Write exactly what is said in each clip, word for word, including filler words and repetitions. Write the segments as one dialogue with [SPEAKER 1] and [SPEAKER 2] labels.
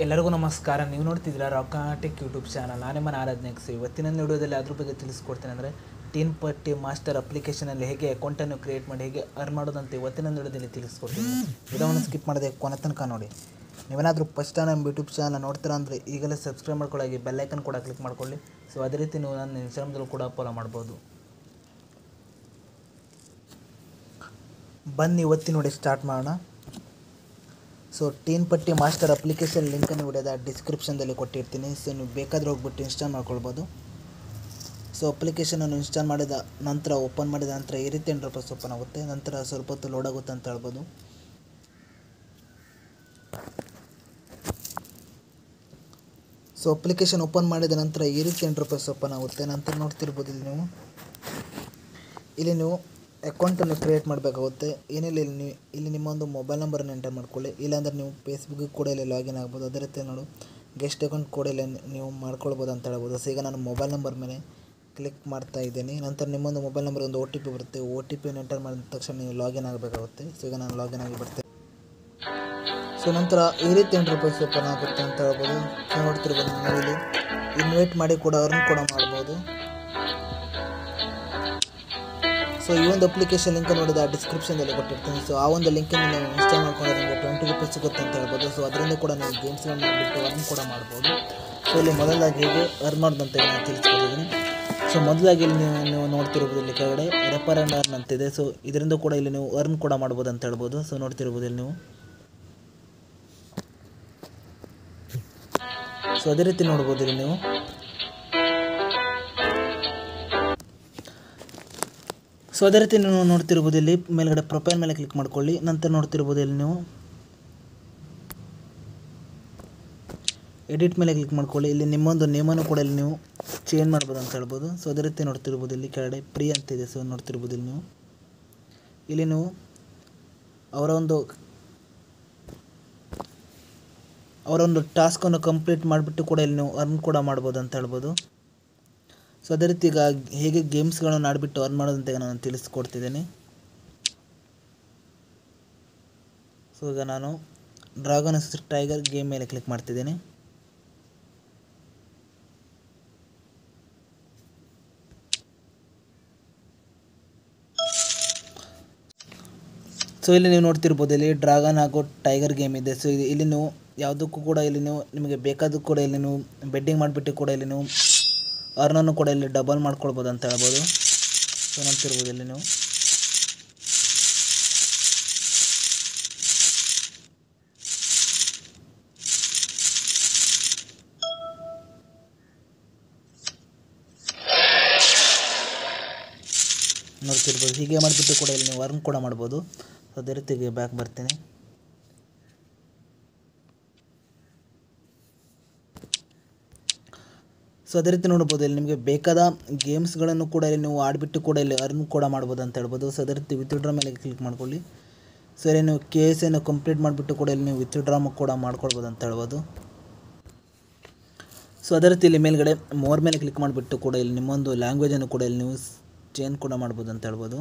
[SPEAKER 1] ಎಲ್ಲರಿಗೂ ನಮಸ್ಕಾರ. ನೀವು ನೋಡ್ತಿದ್ದೀರಾ ರಾಕಾಟಿಕ್ ಯೂಟ್ಯೂಬ್ ಚಾನಲ್. ನಾನು ನಿಮ್ಮ ಆರಾಧನೆಕ್ಸ್. ಇವತ್ತಿನ ವಿಡಿಯೋದಲ್ಲಿ ಅದ್ರ ಬಗ್ಗೆ ತಿಳಿಸ್ಕೊಡ್ತೇನೆ. ಅಂದರೆ ಟೀನ್ ಪಟ್ಟಿ ಮಾಸ್ಟರ್ ಅಪ್ಲಿಕೇಶನಲ್ಲಿ ಹೇಗೆ ಅಕೌಂಟನ್ನು ಕ್ರಿಯೇಟ್ ಮಾಡಿ ಹೇಗೆ ಅರ್ನ್ ಮಾಡೋದಂತ ಇವತ್ತಿನ ವಿಡಿಯೋದಲ್ಲಿ ತಿಳಿಸ್ಕೊಡ್ತೀನಿ. ವಿಡಿಯೋವನ್ನು ಸ್ಕಿಪ್ ಮಾಡದೆ ಕೊನೆ ತನಕ ನೋಡಿ. ನೀವೇನಾದರೂ ಫಸ್ಟ್ ನಮ್ಮ ಯೂಟ್ಯೂಬ್ ಚಾನಲ್ ನೋಡ್ತೀರಾ ಅಂದರೆ ಈಗಲೇ ಸಬ್ಸ್ಕ್ರೈಬ್ ಮಾಡ್ಕೊಳ್ಳಿ, ಬೆಲ್ಲೈಕನ್ ಕೂಡ ಕ್ಲಿಕ್ ಮಾಡ್ಕೊಳ್ಳಿ. ಸೊ ಅದೇ ರೀತಿ ನೀವು ನನ್ನ ಇನ್ಸ್ಟಾಗ್ರಾಮ್ದಲ್ಲೂ ಕೂಡ ಫಾಲೋ ಮಾಡ್ಬೋದು. ಬನ್ನಿ ಇವತ್ತಿನ ನೋಡಿ ಸ್ಟಾರ್ಟ್ ಮಾಡೋಣ. So Teen Patti master application ಲಿಂಕನ್ನು ವಿಡಿಯೋದ ಡಿಸ್ಕ್ರಿಪ್ಷನ್ದಲ್ಲಿ ಕೊಟ್ಟಿರ್ತೀನಿ. ಸೊ ನೀವು ಬೇಕಾದರೆ ಹೋಗ್ಬಿಟ್ಟು ಇನ್ಸ್ಟಾಲ್ ಮಾಡ್ಕೊಳ್ಬೋದು. ಸೊ ಅಪ್ಲಿಕೇಶನನ್ನು ಇನ್ಸ್ಟಾಲ್ ಮಾಡಿದ ನಂತರ ಓಪನ್ ಮಾಡಿದ ನಂತರ ಈ ರೀತಿ ಇಂಟರ್ಫೇಸ್ ಓಪನ್ ಆಗುತ್ತೆ. ನಂತರ ಸ್ವಲ್ಪ ಹೊತ್ತು ಲೋಡ್ ಆಗುತ್ತೆ ಅಂತ ಹೇಳ್ಬೋದು. ಸೊ ಅಪ್ಲಿಕೇಶನ್ ಓಪನ್ ಮಾಡಿದ ನಂತರ ಈ ರೀತಿ ಇಂಟರ್ಫೇಸ್ ಓಪನ್ ಆಗುತ್ತೆ. ನಂತರ ನೋಡ್ತಿರ್ಬೋದು ಇಲ್ಲಿ ನೀವು ಇಲ್ಲಿ ನೀವು ಅಕೌಂಟನ್ನು ಕ್ರಿಯೇಟ್ ಮಾಡಬೇಕಾಗುತ್ತೆ. ಏನಿಲ್ಲ, ಇಲ್ಲಿ ನೀವು ಇಲ್ಲಿ ನಿಮ್ಮೊಂದು ಮೊಬೈಲ್ ನಂಬರನ್ನು ಎಂಟರ್ ಮಾಡ್ಕೊಳ್ಳಿ. ಇಲ್ಲಾಂದರೆ ನೀವು ಫೇಸ್ಬುಕ್ಗೆ ಕೂಡ ಇಲ್ಲಿ ಲಾಗಿನ್ ಆಗ್ಬೋದು. ಅದೇ ರೀತಿ ನೋಡು ಗೆಸ್ಟ್ ಅಕೌಂಟ್ ಕೂಡ ಇಲ್ಲಿ ನೀವು ಮಾಡ್ಕೊಳ್ಬೋದು ಅಂತ ಹೇಳ್ಬೋದು. ಸೊ ಈಗ ನಾನು ಮೊಬೈಲ್ ನಂಬರ್ ಮೇಲೆ ಕ್ಲಿಕ್ ಮಾಡ್ತಾ ಇದ್ದೀನಿ. ನಂತರ ನಿಮ್ಮೊಂದು ಮೊಬೈಲ್ ನಂಬರ್ ಒಂದು ಒ ಟಿ ಪಿ ಬರುತ್ತೆ. ಒ ಟಿ ಪಿಯನ್ನು ಎಂಟರ್ ಮಾಡಿದ ತಕ್ಷಣ ನೀವು ಲಾಗಿನ್ ಆಗಬೇಕಾಗುತ್ತೆ. ಸೊ ಈಗ ನಾನು ಲಾಗಿನ್ ಆಗಿ ಬರ್ತೇನೆ. ಸೊ ನಂತರ ಈ ರೀತಿ ಇಂಟರ್ಫೇಸ್ ಓಪನ್ ಆಗುತ್ತೆ ಅಂತ ಹೇಳ್ಬೋದು. ಸೊ ನೋಡ್ತಿರ್ಬೋದು ನೀವು ಇಲ್ಲಿ ಇನ್ವೈಟ್ ಮಾಡಿ ಕೂಡ ಅರ್ನ್ ಕೂಡ ಮಾಡ್ಬೋದು. ಸೊ ಈ ಒಂದು ಅಪ್ಲಿಕೇಶನ್ ಲಿಂಕ್ ನೋಡಿದ ಡಿಸ್ಕ್ರಿಪ್ಷನ್ದಲ್ಲಿ ಕೊಟ್ಟಿರ್ತೀನಿ. ಸೊ ಆ ಒಂದು ಲಿಂಕನ್ನು ನೀವು ಇನ್ಸ್ಟಾಲ್ ಮಾಡ್ಕೊಂಡು ನಿಮಗೆ ಟ್ವೆಂಟಿ ರುಪೀಸ್ ಸಿಗುತ್ತೆ ಅಂತ ಹೇಳ್ಬೋದು. ಸೊ ಅದರಿಂದ ಕೂಡ ನೀವು ಗೇಮ್ಸ್ಗಳನ್ನ ಮಾಡಿಬಿಟ್ಟು ಅರ್ನ್ ಕೂಡ ಮಾಡ್ಬೋದು. ಸೊ ಇಲ್ಲಿ ಮೊದಲಾಗಿ ಹೇಗೆ ಅರ್ನ್ ಮಾಡೋದಂತ ನಾನು ತಿಳಿಸ್ಕೊಟ್ಟಿದ್ದೀನಿ. ಸೊ ಮೊದಲಾಗಿ ಇಲ್ಲಿ ನೀವು ನೀವು ನೋಡ್ತಿರ್ಬೋದು ಇಲ್ಲಿ ಕೆಳಗಡೆ ರೆಫರ್ ಆ್ಯಂಡ್ ಅರ್ನ್ ಅಂತಿದೆ. ಸೊ ಇದರಿಂದ ಕೂಡ ಇಲ್ಲಿ ನೀವು ಅರ್ನ್ ಕೂಡ ಮಾಡ್ಬೋದು ಅಂತ ಹೇಳ್ಬೋದು. ಸೊ ನೋಡ್ತಿರ್ಬೋದು ಇಲ್ಲಿ ನೀವು. ಸೊ ಅದೇ ರೀತಿ ನೋಡ್ಬೋದು ಇಲ್ಲಿ ನೀವು. ಸೊ ಅದೇ ರೀತಿ ನೀವು ನೋಡ್ತಿರ್ಬೋದು ಇಲ್ಲಿ ಮೇಲ್ಗಡೆ ಪ್ರೊಫೈಲ್ ಮೇಲೆ ಕ್ಲಿಕ್ ಮಾಡ್ಕೊಳ್ಳಿ. ನಂತರ ನೋಡ್ತಿರ್ಬೋದು ಇಲ್ಲಿ ನೀವು ಎಡಿಟ್ ಮೇಲೆ ಕ್ಲಿಕ್ ಮಾಡ್ಕೊಳ್ಳಿ. ಇಲ್ಲಿ ನಿಮ್ಮೊಂದು ನೇಮನ್ನು ಕೂಡ ಇಲ್ಲಿ ನೀವು ಚೇಂಜ್ ಮಾಡ್ಬೋದು ಅಂತ ಹೇಳ್ಬೋದು. ಸೊ ಅದೇ ರೀತಿ ನೋಡ್ತಿರ್ಬೋದು ಇಲ್ಲಿ ಕೆಳಗಡೆ ಫ್ರೀ ಅಂತಿದೆ. ಸೊ ನೋಡ್ತಿರ್ಬೋದು ಇಲ್ಲಿ ನೀವು ಇಲ್ಲಿ ನೀವು ಅವರ ಒಂದು ಅವರ ಒಂದು ಟಾಸ್ಕನ್ನು ಕಂಪ್ಲೀಟ್ ಮಾಡಿಬಿಟ್ಟು ಕೂಡ ಇಲ್ಲಿ ನೀವು ಅರ್ನ್ ಕೂಡ ಮಾಡ್ಬೋದು ಅಂತ ಹೇಳ್ಬೋದು. ಸೊ ಅದೇ ರೀತಿ ಈಗ ಹೇಗೆ ಗೇಮ್ಸ್ಗಳನ್ನು ಆಡಿಬಿಟ್ಟು ಅರ್ನ್ ಮಾಡೋದಂತ ನಾನು ತಿಳಿಸ್ಕೊಡ್ತಿದ್ದೀನಿ. ಸೊ ಈಗ ನಾನು ಡ್ರ್ಯಾಗನ್ ಟೈಗರ್ ಗೇಮ್ ಮೇಲೆ ಕ್ಲಿಕ್ ಮಾಡ್ತಿದ್ದೀನಿ. ಸೊ ಇಲ್ಲಿ ನೀವು ನೋಡ್ತಿರ್ಬೋದು ಇಲ್ಲಿ ಡ್ರ್ಯಾಗನ್ ಹಾಗೂ ಟೈಗರ್ ಗೇಮ್ ಇದೆ. ಸೊ ಇದು ಇಲ್ಲಿ ನೀವು ಯಾವುದಕ್ಕೂ ಕೂಡ ಇಲ್ಲಿ ನೀವು ನಿಮಗೆ ಬೇಕಾದಕ್ಕೂ ಕೂಡ ಇಲ್ಲಿ ನೀವು ಬೆಟ್ಟಿಂಗ್ ಮಾಡಿಬಿಟ್ಟು ಕೂಡ ಇಲ್ಲಿ ನೀವು ಅರ್ನನ್ನು ಕೂಡ ಇಲ್ಲಿ ಡಬಲ್ ಮಾಡ್ಕೊಳ್ಬೋದು ಅಂತ ಹೇಳ್ಬೋದು. ಸೊ ನೋಡ್ತಿರ್ಬೋದು ಇಲ್ಲಿ ನೀವು. ನೋಡ್ತಿರ್ಬೋದು ಹೀಗೆ ಮಾಡಿಬಿಟ್ಟು ಕೂಡ ಇಲ್ಲಿ ನೀವು ಅರ್ನ್ ಕೂಡ ಮಾಡ್ಬೋದು. ಅದೇ ರೀತಿಗೆ ಬ್ಯಾಕ್ ಬರ್ತೀನಿ. ಸೊ ಅದೇ ರೀತಿ ನೋಡ್ಬೋದು ಇಲ್ಲಿ ನಿಮಗೆ ಬೇಕಾದ ಗೇಮ್ಸ್ಗಳನ್ನು ಕೂಡ ಇಲ್ಲಿ ನೀವು ಆಡಿಬಿಟ್ಟು ಕೂಡ ಇಲ್ಲಿ ಅರ್ನ್ ಕೂಡ ಮಾಡ್ಬೋದು ಅಂತ ಹೇಳ್ಬೋದು. ಸೊ ಅದೇ ರೀತಿ ವಿತ್ಡ್ರಾ ಮೇಲೆ ಕ್ಲಿಕ್ ಮಾಡ್ಕೊಳ್ಳಿ. ಸೊ ಇಲ್ಲಿ ನೀವು ಕೆ ಎಸ್ ಅನ್ನು ಕಂಪ್ಲೀಟ್ ಮಾಡಿಬಿಟ್ಟು ಕೂಡ ಇಲ್ಲಿ ನೀವು ವಿತ್ಡ್ರಾ ಕೂಡ ಮಾಡ್ಕೊಳ್ಬೋದು ಅಂತ ಹೇಳ್ಬೋದು. ಸೊ ಅದೇ ರೀತಿ ಇಲ್ಲಿ ಮೇಲ್ಗಡೆ ಮೋರ್ ಮೇಲೆ ಕ್ಲಿಕ್ ಮಾಡಿಬಿಟ್ಟು ಕೂಡ ಇಲ್ಲಿ ನಿಮ್ಮೊಂದು ಲ್ಯಾಂಗ್ವೇಜನ್ನು ಕೂಡ ಇಲ್ಲಿ ನೀವು ಚೇಂಜ್ ಕೂಡ ಮಾಡ್ಬೋದು ಅಂತ ಹೇಳ್ಬೋದು.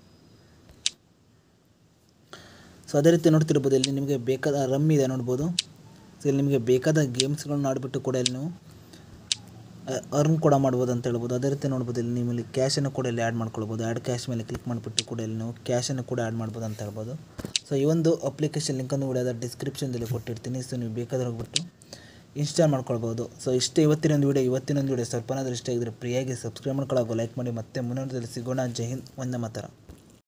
[SPEAKER 1] ಸೊ ಅದೇ ರೀತಿ ನೋಡ್ತಿರ್ಬೋದು ಇಲ್ಲಿ ನಿಮಗೆ ಬೇಕಾದ ರಮ್ ಇದೆ ನೋಡ್ಬೋದು. ಸೊ ಇಲ್ಲಿ ನಿಮಗೆ ಬೇಕಾದ ಗೇಮ್ಸ್ಗಳನ್ನ ಆಡಿಬಿಟ್ಟು ಕೂಡ ಇಲ್ಲಿ ನೀವು ಅರ್ನ್ ಕೂಡ ಮಾಡ್ಬೋದು ಅಂತ ಹೇಳ್ಬೋದು. ಅದೇ ರೀತಿ ನೋಡ್ಬೋದು ಇಲ್ಲಿ ನೀವು ಇಲ್ಲಿ ಕ್ಯಾಶನ್ನು ಕೂಡ ಇಲ್ಲಿ ಆ್ಯಡ್ ಮಾಡ್ಕೊಳ್ಬೋದು. ಆ್ಯಡ್ ಕ್ಯಾಶ್ ಮೇಲೆ ಕ್ಲಿಕ್ ಮಾಡಿಬಿಟ್ಟು ಕೂಡ ಇಲ್ಲಿ ನೀವು ಕ್ಯಾಶನ್ನು ಕೂಡ ಆ್ಯಡ್ ಮಾಡ್ಬೋದು ಅಂತ ಹೇಳ್ಬೋದು. ಸೊ ಈ ಒಂದು ಅಪ್ಲಿಕೇಶನ್ ಲಿಂಕನ್ನು ಕೂಡ ಅದರ ಡಿಸ್ಕ್ರಿಪ್ಷನ್ದಲ್ಲಿ ಕೊಟ್ಟಿರ್ತೀನಿ. ಸೊ ನೀವು ಬೇಕಾದ್ರೆ ಹೋಗ್ಬಿಟ್ಟು ಇನ್ಸ್ಟಾಲ್ ಮಾಡ್ಕೊಳ್ಬೋದು. ಸೊ ಇಷ್ಟೇ ಇವತ್ತಿನೊಂದು ವೀಡಿಯೋ. ಇವತ್ತಿನೊಂದು ವೀಡಿಯೋ ಸ್ವಲ್ಪನಾದರೂ ಇಷ್ಟ ಆಗಿದ್ರೆ ಫ್ರೀಯಾಗಿ ಸಬ್ಸ್ಕ್ರೈಬ್ ಮಾಡ್ಕೊಳ್ಳೋದು, ಲೈಕ್ ಮಾಡಿ. ಮತ್ತೆ ಮುಂದಿನದಲ್ಲಿ ಸಿಗೋಣ. ಜೈ ಹಿಂದ್, ವಂದೇ ಮಾತರಂ.